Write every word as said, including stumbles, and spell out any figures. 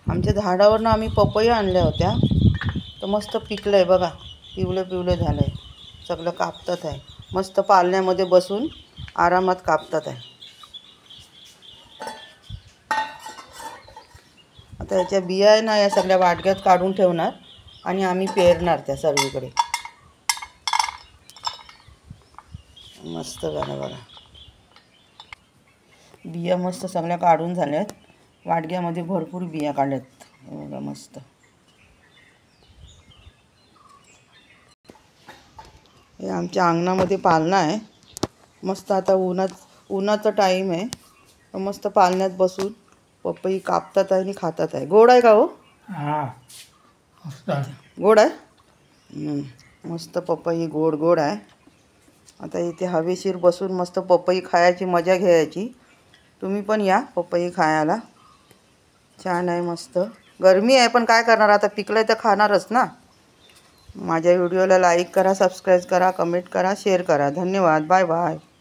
आमच्या झाडावरनं आम्ही पपया आणल्या होत्या, तर मस्त पिकलं आहे बघा. पिवलं पिवलं झालं आहे. सगळं कापतात आहे. मस्त पालण्यामध्ये बसून आरामात कापतात आहे. आता याच्या बिया आहे ना, या सगळ्या वाटग्यात काढून ठेवणार आणि आम्ही पेरणार त्या सर्वीकडे. मस्त झालं बघा. बिया मस्त सगळ्या काढून झाल्यात. वाटग्यामध्ये भरपूर बिया काढल्यात बघा मस्त. हे आमच्या अंगणामध्ये पालना आहे. मस्त आता उन्हात उन्हाचा टाईम आहे, तर मस्त पालण्यात बसून पपई कापतात आहे आणि खातात आहे. गोड आहे का हो? हां गोड आहे. मस्त पपई गोड गोड आहे. आता इथे हवेशीर बसून मस्त पपई खायची मजा घ्यायची. तुम्ही पण या पपई खायला. छान आहे मस्त. गरमी आहे पण काय करणार, आता पिकलं आहे तर खाणारच ना. माझ्या व्हिडिओला लाईक करा, सबस्क्राईब करा, कमेंट करा, शेअर करा. धन्यवाद. Bye bye.